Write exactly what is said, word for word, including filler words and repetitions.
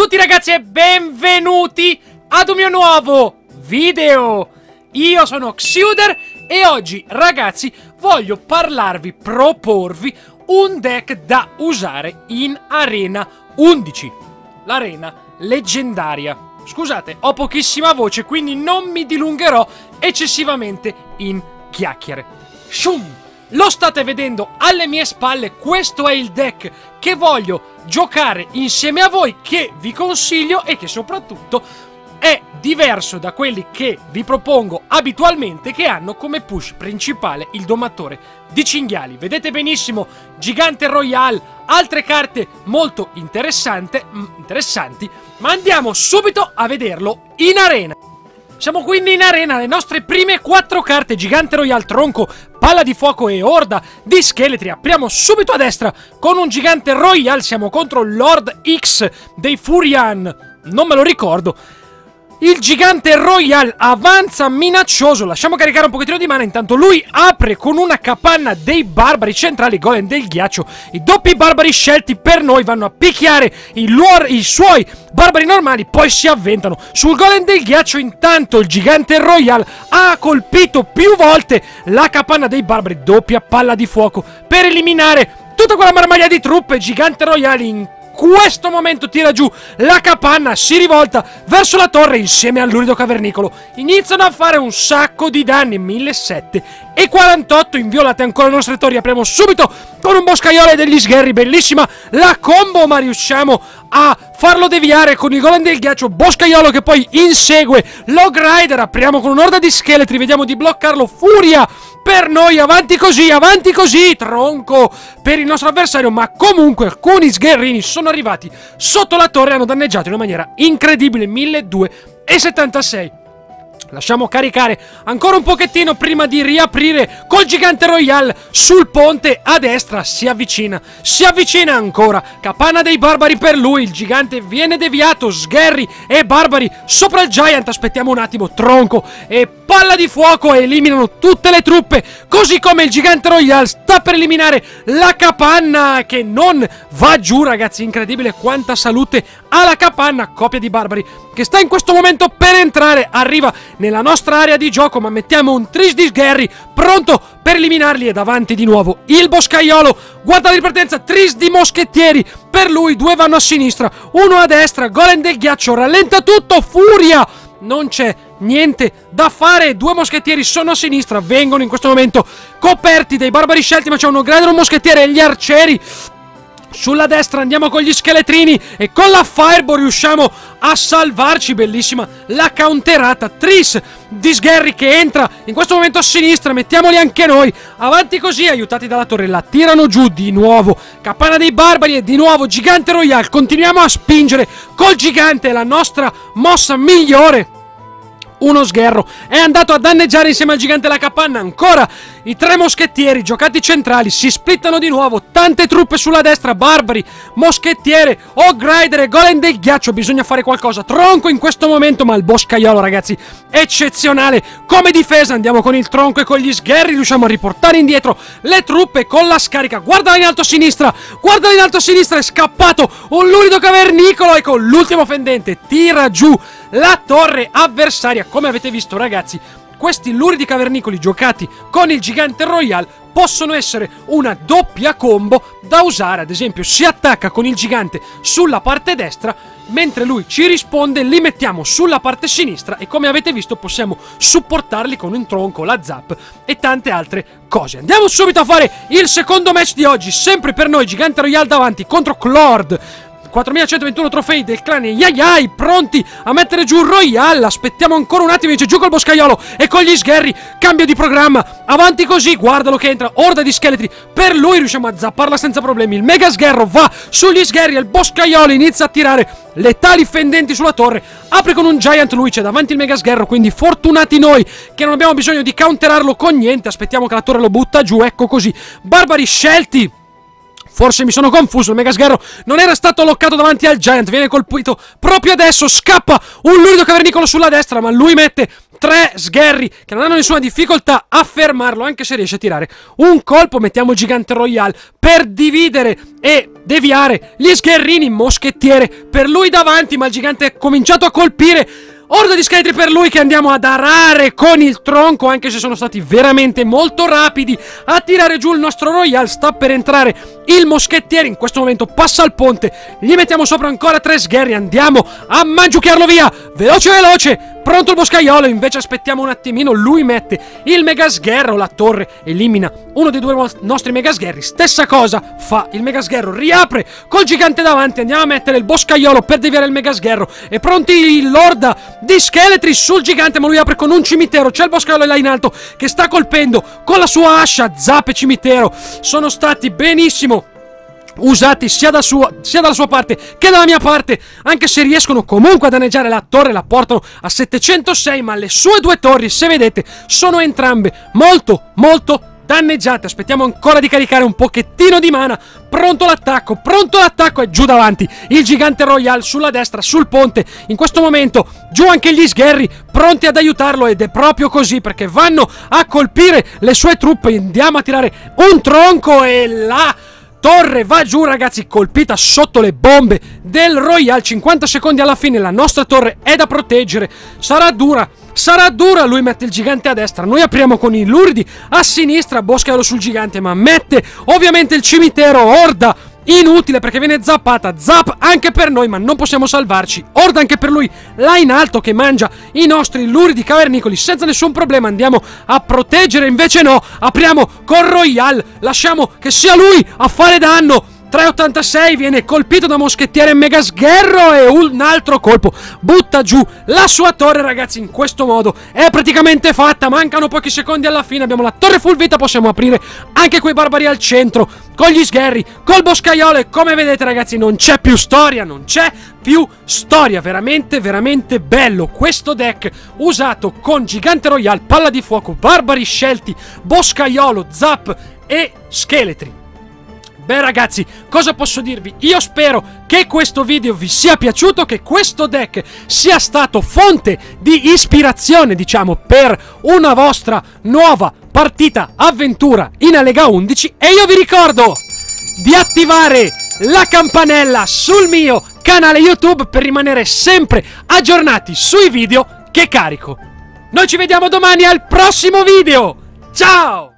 tutti ragazzi e benvenuti ad un mio nuovo video. Io sono Xiuder e oggi ragazzi voglio parlarvi, proporvi un deck da usare in Arena undici, l'arena leggendaria. Scusate, ho pochissima voce, quindi non mi dilungherò eccessivamente in chiacchiere. Shum! Lo state vedendo alle mie spalle, questo è il deck che voglio giocare insieme a voi, che vi consiglio e che soprattutto è diverso da quelli che vi propongo abitualmente, che hanno come push principale il domatore di cinghiali. Vedete benissimo, Gigante Royale, altre carte molto interessante, interessanti, ma andiamo subito a vederlo in arena. Siamo quindi in arena, le nostre prime quattro carte: Gigante Royale, Tronco, Palla di Fuoco e Orda di Scheletri. Apriamo subito a destra con un Gigante Royale, siamo contro Lord X dei Furian, non me lo ricordo. Il Gigante Royale avanza minaccioso, lasciamo caricare un pochettino di mana, intanto lui apre con una capanna dei Barbari centrali, Golem del Ghiaccio. I doppi Barbari scelti per noi vanno a picchiare i, luor, i suoi Barbari normali, poi si avventano sul Golem del Ghiaccio. Intanto il Gigante Royale ha colpito più volte la capanna dei Barbari, doppia Palla di Fuoco per eliminare tutta quella marmaglia di truppe. Gigante Royale in questo momento tira giù la capanna, si rivolta verso la torre insieme all'Urido Cavernicolo. Iniziano a fare un sacco di danni, millesettecento e quarantotto inviolate ancora le nostre torri. Apriamo subito con un boscaiolo e degli sgherri, bellissima la combo, ma riusciamo a farlo deviare con il Golem del Ghiaccio. Boscaiolo che poi insegue Log Rider. Apriamo con un'orda di scheletri, vediamo di bloccarlo. Furia per noi, avanti così, avanti così. Tronco per il nostro avversario, ma comunque alcuni sgherrini sono arrivati sotto la torre e hanno danneggiato in una maniera incredibile. milleduecentosettantasei. Lasciamo caricare ancora un pochettino prima di riaprire col Gigante Royale sul ponte a destra. Si avvicina, si avvicina ancora. Capanna dei Barbari per lui, il Gigante viene deviato. Sgherri e Barbari sopra il Giant. Aspettiamo un attimo, Tronco e Palla di Fuoco eliminano tutte le truppe, così come il Gigante Royale sta per eliminare la capanna, che non va giù ragazzi. Incredibile quanta salute ha la capanna. Coppia di Barbari che sta in questo momento per entrare, arriva nella nostra area di gioco, ma mettiamo un tris di sgherri pronto per eliminarli. E davanti di nuovo il boscaiolo, guarda la ripartenza, tris di moschettieri per lui, due vanno a sinistra, uno a destra. Golem del Ghiaccio rallenta tutto, Furia, non c'è niente da fare, due moschettieri sono a sinistra, vengono in questo momento coperti dai Barbari scelti, ma c'è uno grande un moschettiere e gli arcieri sulla destra. Andiamo con gli scheletrini e con la Fireball riusciamo a salvarci. Bellissima la counterata, tris di sgherri che entra in questo momento a sinistra, mettiamoli anche noi. Avanti così, aiutati dalla torre, la tirano giù di nuovo. Capanna dei Barbari e di nuovo Gigante Royale. Continuiamo a spingere col Gigante, la nostra mossa migliore. Uno sgherro è andato a danneggiare insieme al Gigante la capanna. Ancora i tre moschettieri giocati centrali si splittano di nuovo. Tante truppe sulla destra, Barbari, moschettiere, Hog Rider e Golem del Ghiaccio. Bisogna fare qualcosa. Tronco in questo momento, ma il boscaiolo ragazzi eccezionale come difesa. Andiamo con il Tronco e con gli sgherri riusciamo a riportare indietro le truppe con la scarica. Guardala in alto a sinistra, guardala in alto a sinistra, è scappato un Lurido Cavernicolo e con l'ultimo fendente tira giù la torre avversaria. Come avete visto ragazzi, questi Luridi Cavernicoli giocati con il Gigante Royale possono essere una doppia combo da usare. Ad esempio si attacca con il Gigante sulla parte destra, mentre lui ci risponde li mettiamo sulla parte sinistra e come avete visto possiamo supportarli con un Tronco, la Zap e tante altre cose. Andiamo subito a fare il secondo match di oggi, sempre per noi Gigante Royale davanti contro Clord. quattromilacentoventuno trofei del clan Yayai, pronti a mettere giù Royale. Aspettiamo ancora un attimo, dice giù col boscaiolo e con gli sgherri, cambio di programma, avanti così, guardalo che entra, orda di scheletri per lui, riusciamo a zapparla senza problemi. Il mega sgherro va sugli sgherri e il boscaiolo inizia a tirare letali fendenti sulla torre, apre con un Giant, lui c'è davanti il mega sgherro, quindi fortunati noi che non abbiamo bisogno di counterarlo con niente. Aspettiamo che la torre lo butta giù, ecco così, Barbari scelti. Forse mi sono confuso, il mega sgherro non era stato loccato davanti al Giant, viene colpito proprio adesso, scappa un Lurido Cavernicolo sulla destra, ma lui mette tre sgherri che non hanno nessuna difficoltà a fermarlo, anche se riesce a tirare un colpo. Mettiamo Gigante Royale per dividere e deviare gli sgherrini moschettiere per lui davanti, ma il gigante ha cominciato a colpire. Orda di scheletri per lui che andiamo ad arare con il tronco, anche se sono stati veramente molto rapidi a tirare giù il nostro Royale. Sta per entrare il moschettiere, in questo momento passa il ponte, gli mettiamo sopra ancora tre sgherri, andiamo a mangiucchiarlo via, veloce veloce. Pronto il boscaiolo, invece aspettiamo un attimino, lui mette il mega sgherro, la torre elimina uno dei due nostri mega sgherri, stessa cosa fa il mega sgherro, riapre col gigante davanti, andiamo a mettere il boscaiolo per deviare il mega sgherro e pronti l'orda di scheletri sul gigante, ma lui apre con un cimitero, c'è il boscaiolo là in alto che sta colpendo con la sua ascia. Zap e cimitero sono stati benissimo usati sia, da sua, sia dalla sua parte che dalla mia parte, anche se riescono comunque a danneggiare la torre, la portano a settecentosei, ma le sue due torri, se vedete, sono entrambe molto molto danneggiate. Aspettiamo ancora di caricare un pochettino di mana. Pronto l'attacco, pronto l'attacco e giù davanti il gigante Royale sulla destra, sul ponte. In questo momento giù anche gli sgherri pronti ad aiutarlo, ed è proprio così perché vanno a colpire le sue truppe. Andiamo a tirare un tronco e la torre va giù, ragazzi, colpita sotto le bombe del Royale. cinquanta secondi alla fine, la nostra torre è da proteggere. Sarà dura, sarà dura. Lui mette il gigante a destra, noi apriamo con i luridi a sinistra, boscaiolo sul gigante, ma mette ovviamente il cimitero. Orda inutile perché viene zappata, zap anche per noi, ma non possiamo salvarci. Orda anche per lui là in alto che mangia i nostri luridi cavernicoli senza nessun problema. Andiamo a proteggere, invece no, apriamo con Royale, lasciamo che sia lui a fare danno. tre ottantasei, viene colpito da moschettiere e mega sgherro e un altro colpo butta giù la sua torre. Ragazzi, in questo modo è praticamente fatta, mancano pochi secondi alla fine, abbiamo la torre full vita, possiamo aprire anche quei barbari al centro con gli sgherri, col boscaiolo, e come vedete, ragazzi, non c'è più storia, non c'è più storia. Veramente veramente bello questo deck usato con gigante Royale, palla di fuoco, barbari scelti, boscaiolo, zap e scheletri. Beh, ragazzi, cosa posso dirvi? Io spero che questo video vi sia piaciuto, che questo deck sia stato fonte di ispirazione, diciamo, per una vostra nuova partita avventura in Lega undici, e io vi ricordo di attivare la campanella sul mio canale YouTube per rimanere sempre aggiornati sui video che carico. Noi ci vediamo domani al prossimo video! Ciao!